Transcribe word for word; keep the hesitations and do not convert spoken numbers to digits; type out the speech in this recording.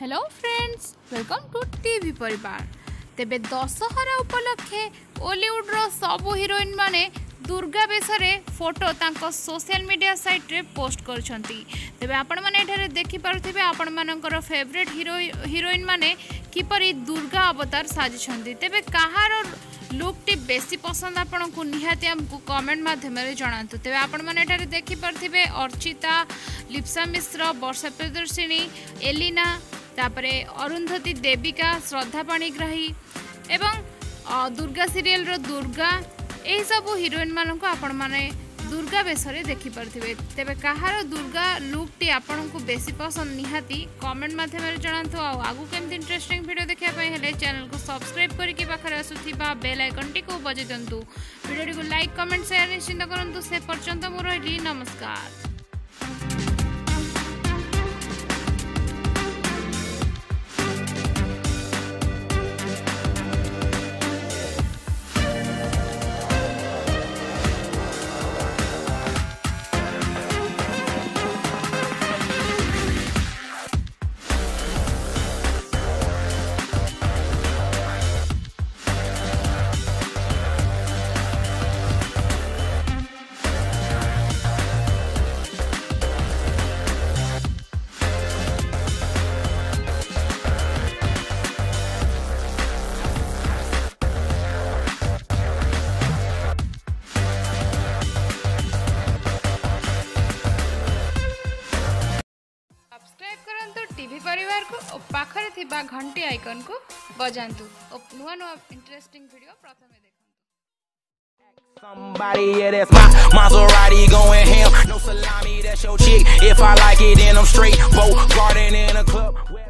Hello friends, welcome to TV परिवार। तेबे दशहरा उपलक्षे ओलीवुड्र सबु हिरोइन माने दुर्गा बेशरे फोटो तांको सोशल मीडिया साइट रे पोस्ट करछंती। तेबे आपण माने एठारे देखि पारुथिबे आपण मानकर फेवरेट हीरो हिरोइन माने किपरि दुर्गा अवतार साजिछंती। तेबे कहार लुक टी बेसी पसंद आपण को निहाती हमको कमेंट माध्यम रे जणांतु। तेबे आपण माने एठारे देखि पारुथिबे अर्चिता, लिप्सा मिश्र, वर्षा प्रियदर्शिनी, एलिना, तापरे अरुंधति, देविका, श्रद्धा पाणिग्राही एवं दुर्गा सीरियल रो दुर्गा यही सब हिरोइन मान को आपण माने दुर्गा बेशरे देखि पारथिबे। तेबे कहार दुर्गा लुक टी आपण को बेसी पसंद निहाती कमेंट माध्यम रे जणांतु। आ आगु केमति इंटरेस्टिंग वीडियो देखिया पय हेले चैनल को सब्सक्राइब करिकि पाखरे आसुथिबा बेल आइकन टी को बजे दंतु। वीडियो को लाइक कमेंट शेयर निश्चित करंतु। से पर्यंत मोर रही नमस्कार। टीवी परिवार को और पाखरे थिबा घंटी आइकन को बजांतु और नुआ नुआ इंटरेस्टिंग वीडियो प्रथमे देखंतु। Somebody, yeah, that's my Maserati going ham. No salami, that's your chick. If I like it, then I'm straight. Boat garden in a club.